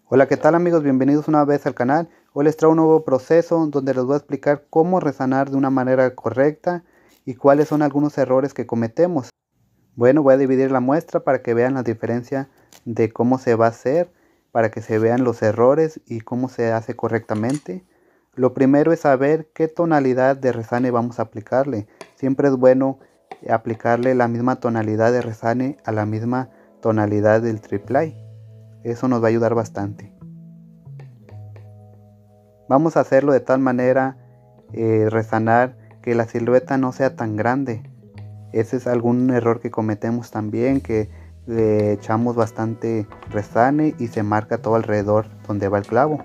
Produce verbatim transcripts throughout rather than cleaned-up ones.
Hola, ¿qué tal amigos? Bienvenidos una vez al canal. Hoy les traigo un nuevo proceso donde les voy a explicar cómo resanar de una manera correcta y cuáles son algunos errores que cometemos. Bueno, voy a dividir la muestra para que vean la diferencia de cómo se va a hacer, para que se vean los errores y cómo se hace correctamente. Lo primero es saber qué tonalidad de resane vamos a aplicarle. Siempre es bueno aplicarle la misma tonalidad de resane a la misma tonalidad del triplay. Eso nos va a ayudar bastante. Vamos a hacerlo de tal manera eh, resanar que la silueta no sea tan grande. Ese es algún error que cometemos también, que le echamos bastante resane y se marca todo alrededor donde va el clavo.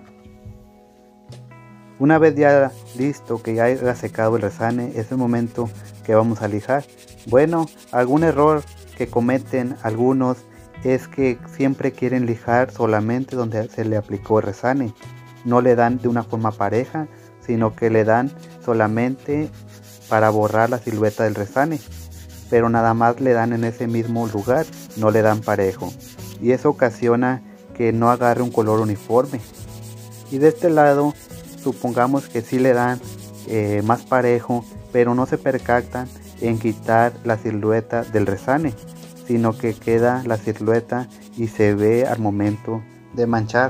Una vez ya listo, que ya haya secado el resane, es el momento que vamos a lijar. Bueno, algún error que cometen algunos es que siempre quieren lijar solamente donde se le aplicó el resane. No le dan de una forma pareja, sino que le dan solamente para borrar la silueta del resane, pero nada más le dan en ese mismo lugar, no le dan parejo, y eso ocasiona que no agarre un color uniforme. Y de este lado, supongamos que sí le dan eh, más parejo, pero no se percatan en quitar la silueta del resane, sino que queda la silueta y se ve al momento de manchar.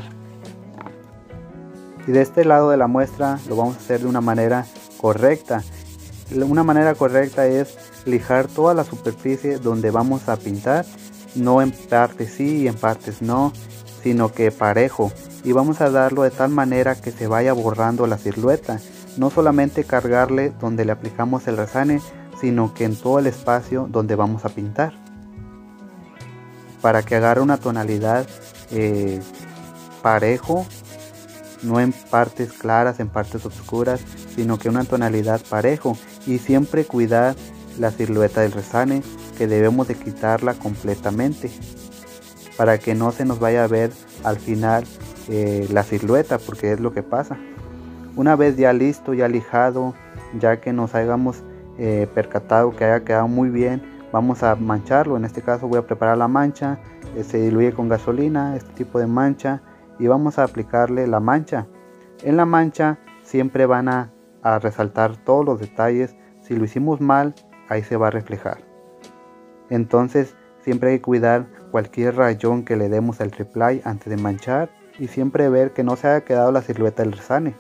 Y de este lado de la muestra lo vamos a hacer de una manera correcta. Una manera correcta es lijar toda la superficie donde vamos a pintar, no en partes sí y en partes no, sino que parejo, y vamos a darlo de tal manera que se vaya borrando la silueta, no solamente cargarle donde le aplicamos el resane, sino que en todo el espacio donde vamos a pintar, para que agarre una tonalidad eh, parejo, no en partes claras, en partes oscuras, sino que una tonalidad parejo, y siempre cuidar la silueta del resane, que debemos de quitarla completamente para que no se nos vaya a ver al final eh, la silueta, porque es lo que pasa. Una vez ya listo, ya lijado, ya que nos hayamos eh, percatado que haya quedado muy bien, vamos a mancharlo. En este caso voy a preparar la mancha, eh, se diluye con gasolina, este tipo de mancha, y vamos a aplicarle la mancha. En la mancha siempre van a, a resaltar todos los detalles. Si lo hicimos mal, ahí se va a reflejar. Entonces siempre hay que cuidar cualquier rayón que le demos al triplay antes de manchar, y siempre ver que no se haya quedado la silueta del resane.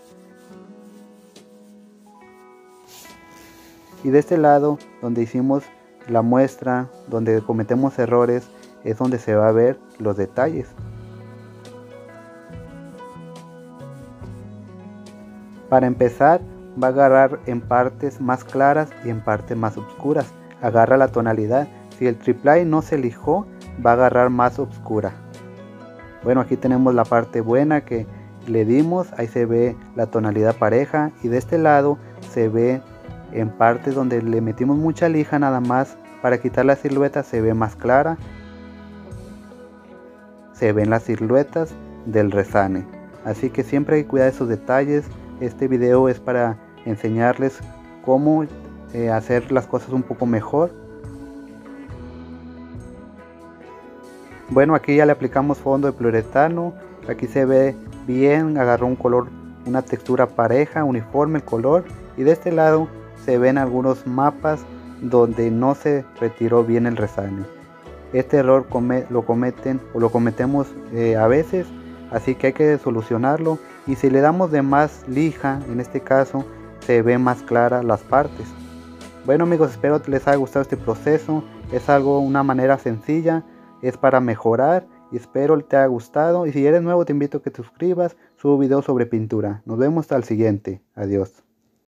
Y de este lado donde hicimos la muestra, donde cometemos errores, es donde se va a ver los detalles. Para empezar, va a agarrar en partes más claras y en partes más oscuras. Agarra la tonalidad. Si el triplay no se lijó, va a agarrar más oscura. Bueno, aquí tenemos la parte buena que le dimos. Ahí se ve la tonalidad pareja. Y de este lado se ve en partes donde le metimos mucha lija nada más para quitar la silueta, se ve más clara. Se ven las siluetas del resane. Así que siempre hay que cuidar esos detalles. Este video es para enseñarles cómo eh, hacer las cosas un poco mejor. Bueno, aquí ya le aplicamos fondo de poliuretano. Aquí se ve bien, agarró un color, una textura pareja, uniforme el color. Y de este lado se ven algunos mapas donde no se retiró bien el resane. Este error come, lo cometen o lo cometemos eh, a veces, así que hay que solucionarlo. Y si le damos de más lija, en este caso, se ve más claras las partes. Bueno amigos, espero que les haya gustado este proceso. Es algo, una manera sencilla, es para mejorar, y espero te haya gustado. Y si eres nuevo, te invito a que te suscribas. Subo videos sobre pintura. Nos vemos hasta el siguiente. Adiós.